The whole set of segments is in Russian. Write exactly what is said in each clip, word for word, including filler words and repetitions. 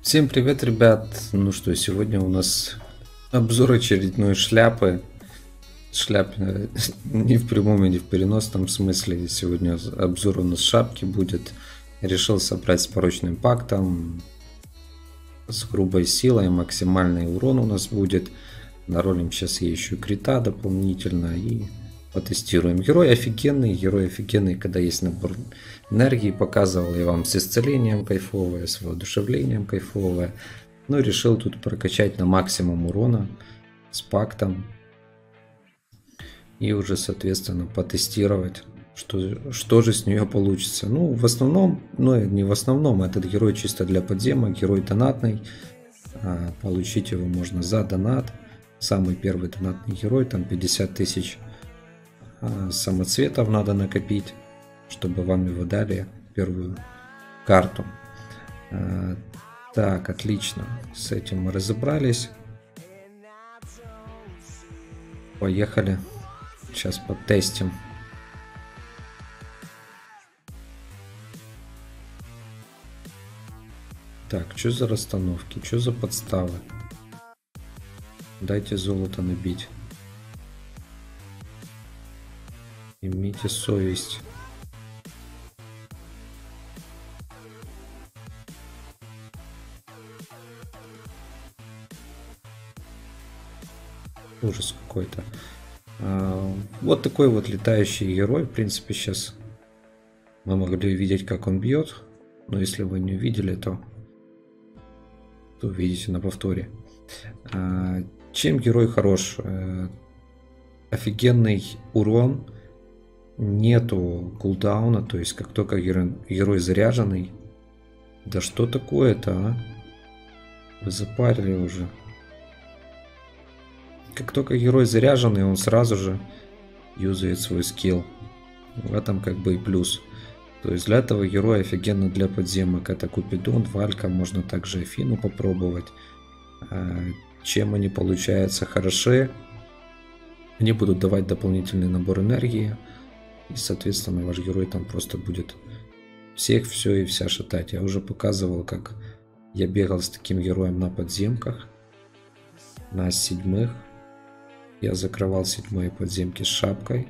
Всем привет, ребят! Ну что, сегодня у нас обзор очередной шляпы. Шляп э, не в прямом и не в переносном смысле. Сегодня обзор у нас шапки будет. Решил собрать с порочным пактом, с грубой силой, максимальный урон у нас будет. Наролим сейчас я еще крита дополнительно и потестируем. Герой офигенный, герой офигенный, когда есть набор энергии. Показывал я вам с исцелением кайфовое, с воодушевлением кайфовое. Но решил тут прокачать на максимум урона с пактом. И уже, соответственно, потестировать, что, что же с нее получится. Ну, в основном, ну не в основном, этот герой чисто для подземок, герой донатный. Получить его можно за донат. Самый первый донатный герой, там пятьдесят тысяч самоцветов надо накопить, чтобы вам его дали первую карту. Так, отлично, с этим мы разобрались. Поехали, сейчас потестим. Так, что за расстановки, что за подставы? Дайте золото набить. Имейте совесть. Ужас какой-то. А, вот такой вот летающий герой. В принципе, сейчас мы могли видеть, как он бьет. Но если вы не увидели, то, то увидите на повторе. А, чем герой хорош? А, офигенный урон. Нету кулдауна, то есть как только герой, герой заряженный. Да что такое-то, а? Вы запарили уже. Как только герой заряженный, он сразу же юзает свой скилл. В этом как бы и плюс. То есть для этого героя офигенно для подземок. Это Купидон, Валька, можно также Афину попробовать. Чем они получаются хороши? Они будут давать дополнительный набор энергии. И, соответственно, ваш герой там просто будет всех, все и вся шатать. Я уже показывал, как я бегал с таким героем на подземках. На седьмых. Я закрывал седьмые подземки с шапкой.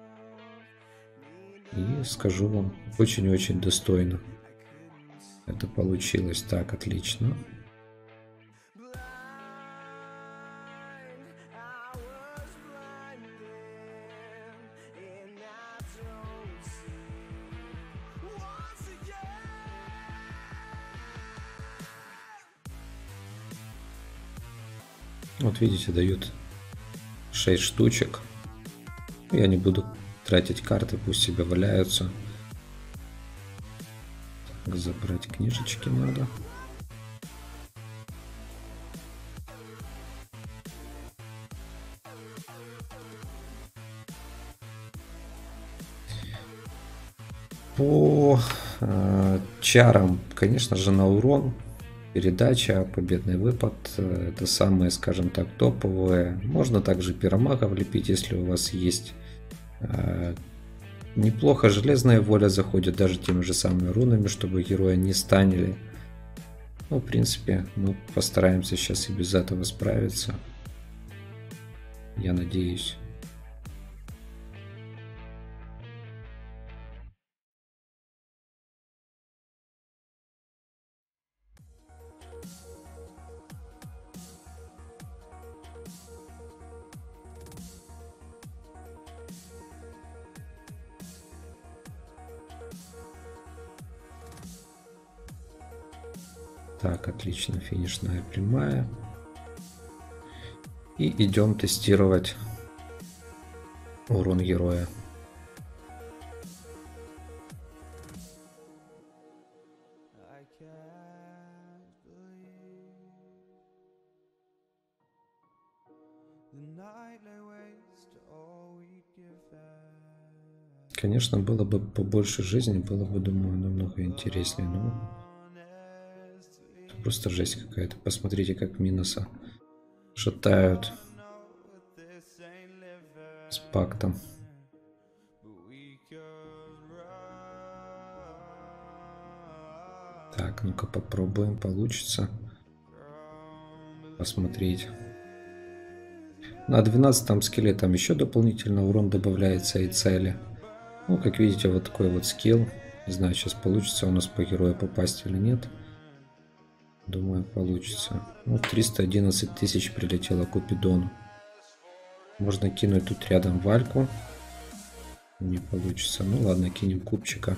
И скажу вам, очень-очень достойно это получилось. Так, отлично. Вот видите, дают шесть штучек. Я не буду тратить карты, пусть себе валяются. Так, забрать книжечки надо. По э, чарам, конечно же, на урон. Передача, победный выпад, это самые, скажем так, топовые. Можно также пиромагов лепить, если у вас есть. Неплохо железная воля заходит даже теми же самыми рунами, чтобы героя не станили. Ну, в принципе, мы постараемся сейчас и без этого справиться. Я надеюсь. Так, отлично, финишная прямая. И идем тестировать урон героя. Конечно, было бы побольше жизни, было бы, думаю, намного интереснее. Но это просто жесть какая-то. Посмотрите, как Миноса шатают с пактом. Так, Так, ну-ка попробуем, получится посмотреть. На двенадцатом скилле там еще дополнительно урон добавляется и цели. Ну, как видите, вот такой вот скилл. Не знаю, сейчас получится у нас по герою попасть или нет. Думаю, получится. Ну, триста одиннадцать тысяч прилетело Купидону. Можно кинуть тут рядом Вальку. Не получится. Ну ладно, кинем кубчика.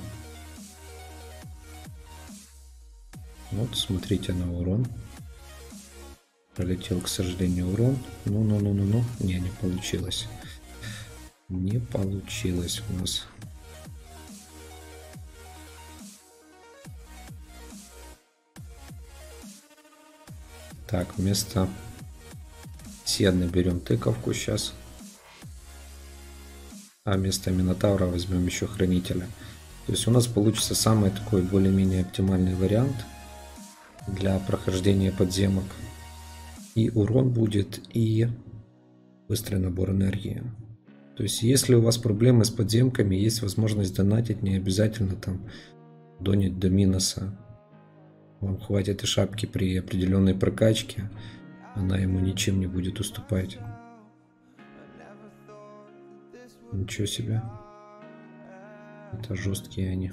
Вот, смотрите на урон. Пролетел, к сожалению, урон. Ну-ну-ну-ну-ну. Не, не получилось. Не получилось у нас. Так, вместо Седны берем тыковку сейчас. А вместо Минотавра возьмем еще Хранителя. То есть у нас получится самый такой более-менее оптимальный вариант для прохождения подземок. И урон будет, и быстрый набор энергии. То есть если у вас проблемы с подземками, есть возможность донатить, не обязательно там донить до минуса. Вам хватит и шапки при определенной прокачке. Она ему ничем не будет уступать. Ничего себе. Это жесткие они.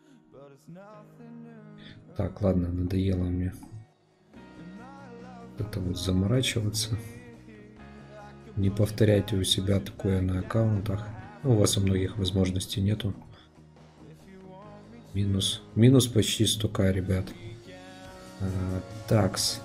Так, ладно, надоело мне это вот заморачиваться. Не повторяйте у себя такое на аккаунтах. Ну, у вас у многих возможностей нету. Минус. Минус почти сто тысяч, ребят. А, такс.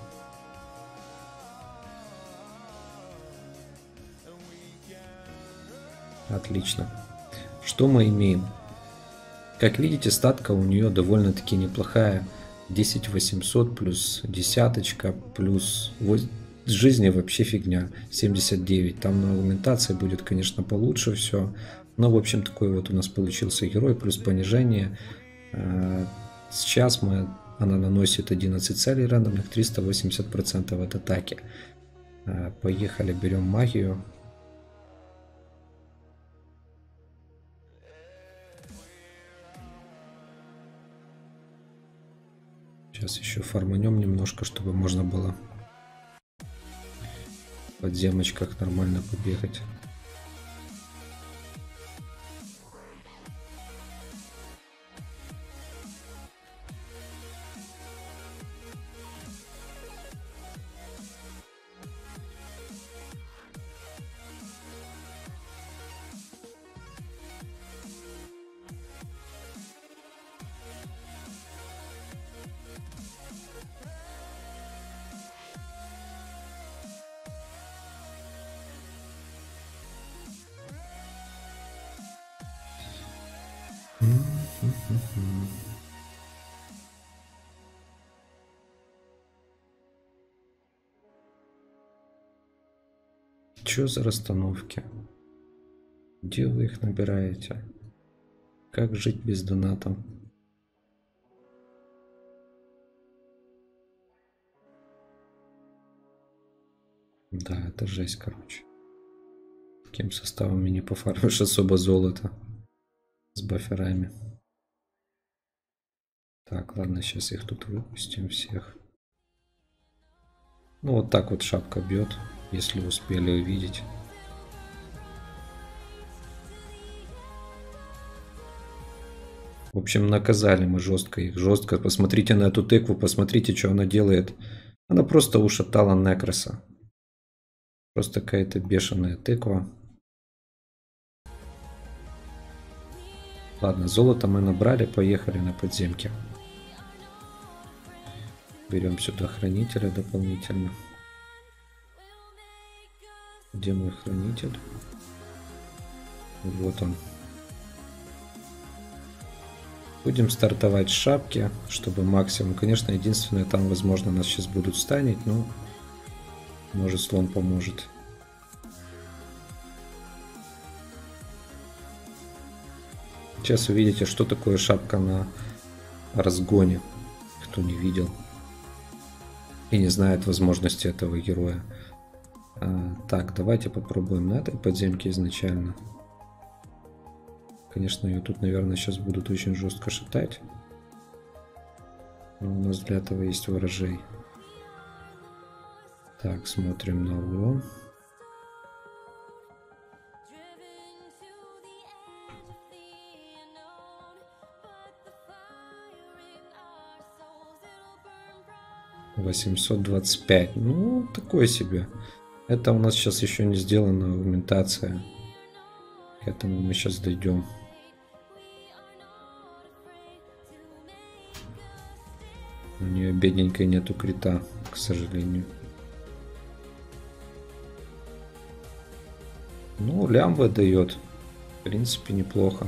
Отлично. Что мы имеем? Как видите, статка у нее довольно-таки неплохая. десять восемьсот плюс десяточка плюс жизни вообще фигня. семьдесят девять. Там на аугментации будет, конечно, получше все. Но, в общем, такой вот у нас получился герой. Плюс понижение. Сейчас мы, она наносит одиннадцать целей рандомных, триста восемьдесят процентов от атаки. Поехали, берем магию. Сейчас еще фарманем немножко, чтобы можно было в подземочках нормально побегать. Что за расстановки? Где вы их набираете? Как жить без доната? Да, это жесть, короче. Таким составами не пофармишь особо золото с баферами. Так, ладно, сейчас их тут выпустим всех. Ну вот так вот шапка бьет, если успели увидеть. В общем, наказали мы жестко их, жестко. Посмотрите на эту тыкву, посмотрите, что она делает. Она просто ушатала Некроса. Просто какая-то бешеная тыква. Ладно, золото мы набрали, поехали на подземки. Берем сюда хранителя дополнительно. Где мой хранитель? Вот он. Будем стартовать с шапки, чтобы максимум. Конечно, единственное, там, возможно, нас сейчас будут станить, но может слон поможет. Сейчас увидите, что такое шапка на разгоне, кто не видел и не знает возможности этого героя. А, так, давайте попробуем на этой подземке изначально. Конечно, ее тут, наверное, сейчас будут очень жестко шатать. У нас для этого есть ворожей. Так, смотрим на урон. восемьсот двадцать пять. Ну, такое себе. Это у нас сейчас еще не сделана аугментация. К этому мы сейчас дойдем. У нее бедненькой нету крита, к сожалению. Ну, лям выдает. В принципе, неплохо.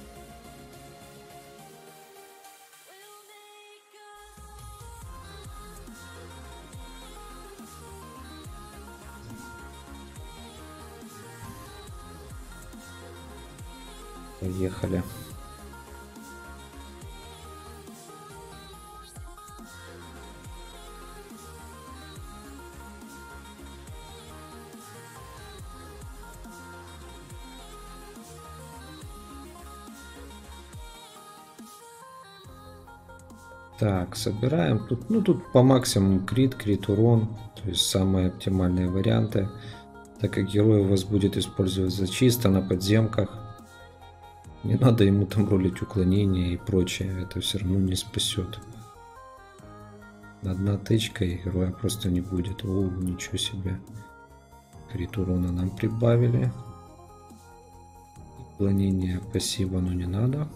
Поехали. Так, собираем. Тут, ну, тут по максимуму крит, крит урон. То есть самые оптимальные варианты. Так как герой у вас будет использоваться чисто на подземках. Не надо ему там ролить уклонение и прочее. Это все равно не спасет. Одна тычка и героя просто не будет. О, ничего себе. Крит урона нам прибавили. Уклонение пассива, но не надо.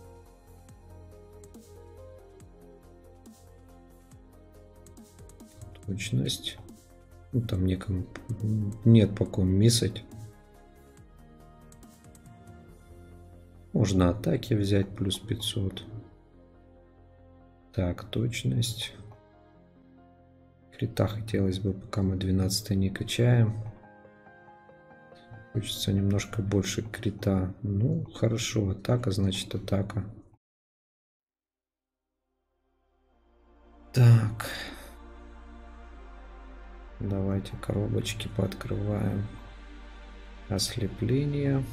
Точность. Ну, там некому, нет по ком миссать. Можно атаки взять плюс пятьсот. Так, точность. Крита хотелось бы, пока мы двенадцатый не качаем. Хочется немножко больше крита. Ну, хорошо, атака, значит атака. Так. Давайте коробочки пооткрываем. Ослепление.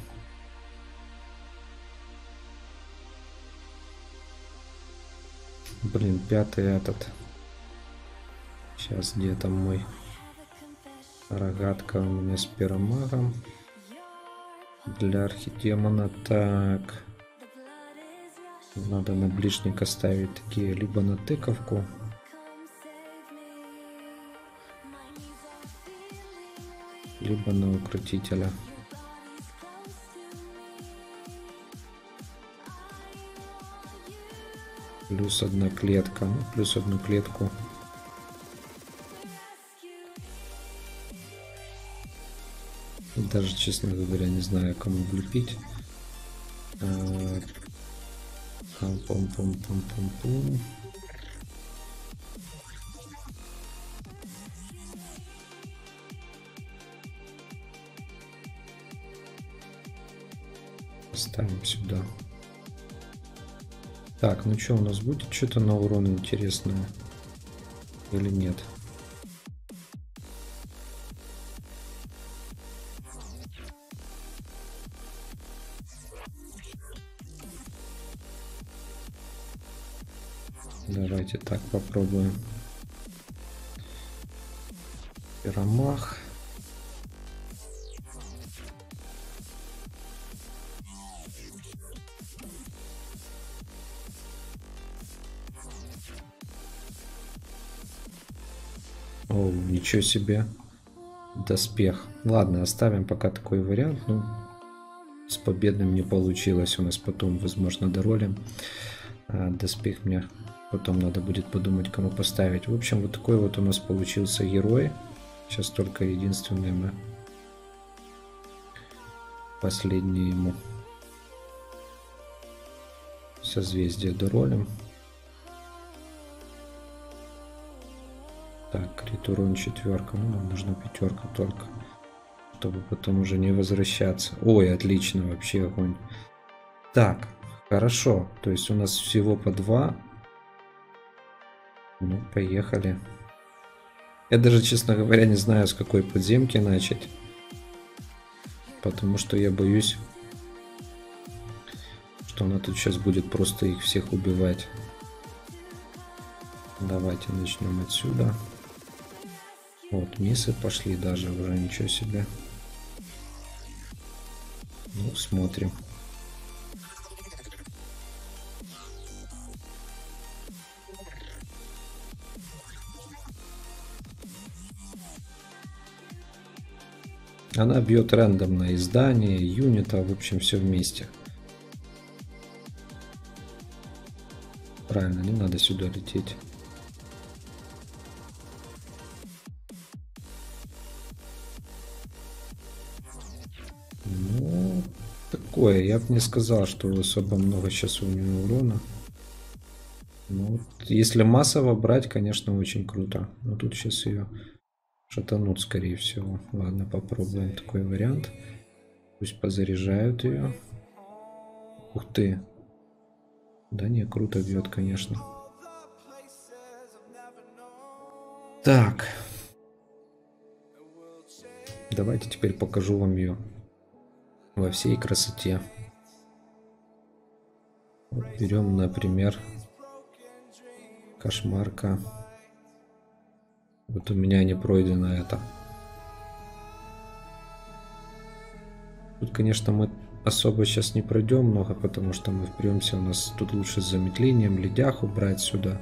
Блин, пятый этот. Сейчас где там мой рогатка у меня с пиромагом. Для архидемона. Так. Надо на ближника ставить такие, либо на тыковку. Либо на укротителя. Плюс одна клетка. Ну, плюс одну клетку. Даже, честно говоря, не знаю, кому влепить. Пам-пам-пам-пам-пам-пам. Ставим сюда. Так, ну что у нас будет? Что-то на урон интересное или нет? Давайте так попробуем. Пиромах. О, ничего себе. Доспех. Ладно, оставим пока такой вариант. Ну, с победным не получилось. У нас потом, возможно, доролим. А доспех мне потом надо будет подумать, кому поставить. В общем, вот такой вот у нас получился герой. Сейчас только единственное мы последнее ему созвездие доролим. Так, крит урон четверка. Ну, нам нужна пятерка только, чтобы потом уже не возвращаться. Ой, отлично, вообще огонь. Так, хорошо. То есть у нас всего по два. Ну, поехали. Я даже, честно говоря, не знаю, с какой подземки начать. Потому что я боюсь, что она тут сейчас будет просто их всех убивать. Давайте начнем отсюда. Вот, миссы пошли даже, уже ничего себе. Ну, смотрим. Она бьет рандомное издание, юнита, в общем, все вместе. Правильно, не надо сюда лететь. Ну, такое. Я бы не сказал, что особо много сейчас у нее урона. Ну, если массово брать, конечно, очень круто. Но тут сейчас ее шатанут, скорее всего. Ладно, попробуем такой вариант. Пусть позаряжают ее. Ух ты. Да не, круто бьет, конечно. Так. Давайте теперь покажу вам ее во всей красоте. Вот берем, например, кошмарка. Вот у меня не пройдено это. Тут, конечно, мы особо сейчас не пройдем много, потому что мы впремся. У нас тут лучше с замедлением ледяху брать сюда.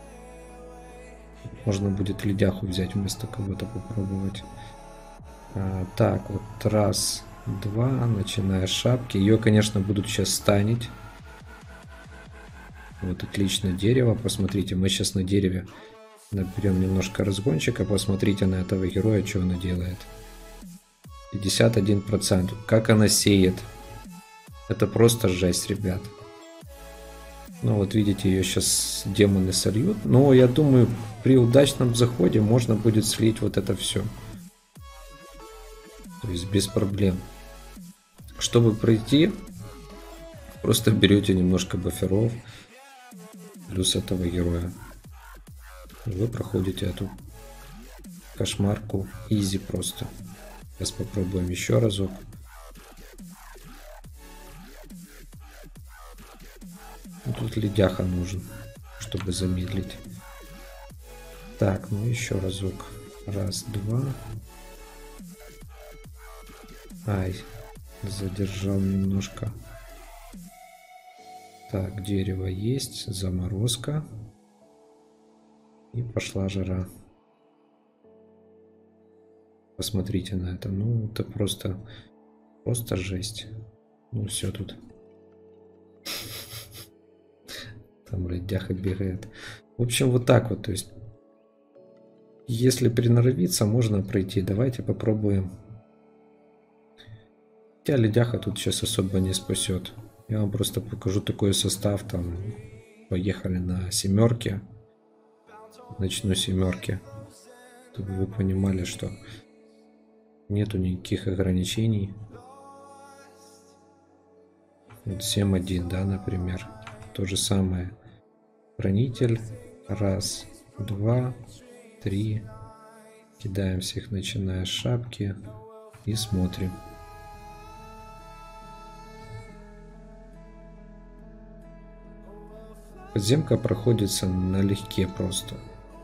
Можно будет ледяху взять вместо кого-то попробовать. А, так, вот раз, два, начиная с шапки. Ее, конечно, будут сейчас станить. Вот отлично дерево. Посмотрите, мы сейчас на дереве наберем немножко разгончика. Посмотрите на этого героя, что она делает. пятьдесят один процент. Как она сеет. Это просто жесть, ребят. Ну вот видите, ее сейчас демоны сольют. Но я думаю, при удачном заходе можно будет слить вот это все. То есть без проблем. Чтобы пройти, просто берете немножко баферов. Плюс этого героя. Вы проходите эту кошмарку изи просто. Сейчас попробуем еще разок. Тут ледяха нужен, чтобы замедлить. Так, ну еще разок. Раз, два. Ай, задержал немножко. Так, дерево есть, заморозка. И пошла жара. Посмотрите на это. Ну, это просто, просто жесть. Ну, все тут. Там ледяха бегает. В общем, вот так вот. То есть, если приноровиться, можно пройти. Давайте попробуем. Хотя ледяха тут сейчас особо не спасет. Я вам просто покажу такой состав. Там поехали на семерке. Начну семерки. Чтобы вы понимали, что нету никаких ограничений. Вот семь один, да, например. То же самое. Хранитель. Раз, два, три. Кидаем всех, начиная с шапки. И смотрим. Подземка проходится налегке просто.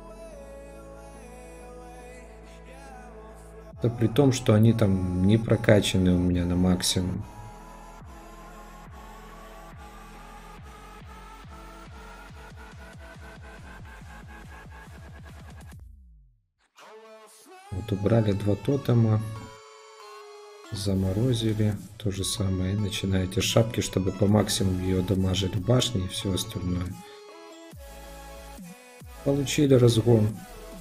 Это при том, что они там не прокачаны у меня на максимум. Вот убрали два тотема. Заморозили. То же самое. И начинаете шапки, чтобы по максимуму ее дамажили башни и все остальное. Получили разгон.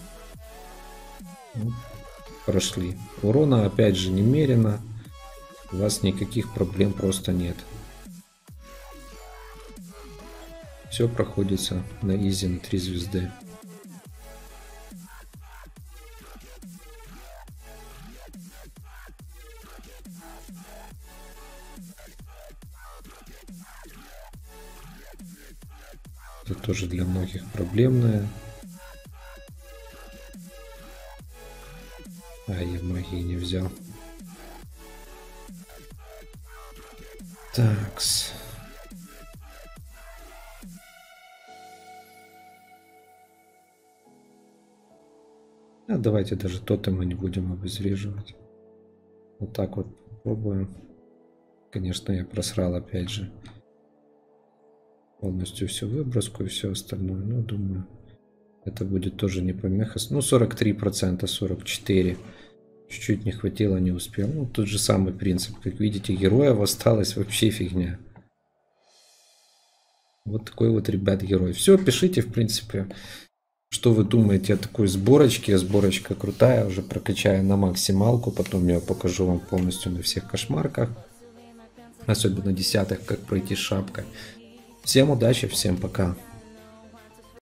Прошли. Урона опять же немерено. У вас никаких проблем просто нет. Все проходится на изи на три звезды. Это тоже для многих проблемное. А, я магии не взял. Такс. А давайте даже тотемы не будем обезвреживать. Вот так вот попробуем. Конечно, я просрал опять же. Полностью всю выброску и все остальное. Ну, думаю, это будет тоже не помеха. Ну, сорок три процента, сорок четыре процента. Чуть-чуть не хватило, не успел. Ну, тот же самый принцип. Как видите, героев осталось вообще фигня. Вот такой вот, ребят, герой. Все, пишите, в принципе, что вы думаете о такой сборочке. Сборочка крутая, уже прокачаю на максималку. Потом я покажу вам полностью на всех кошмарках. Особенно десятых, как пройти с шапкой. Всем удачи, всем пока.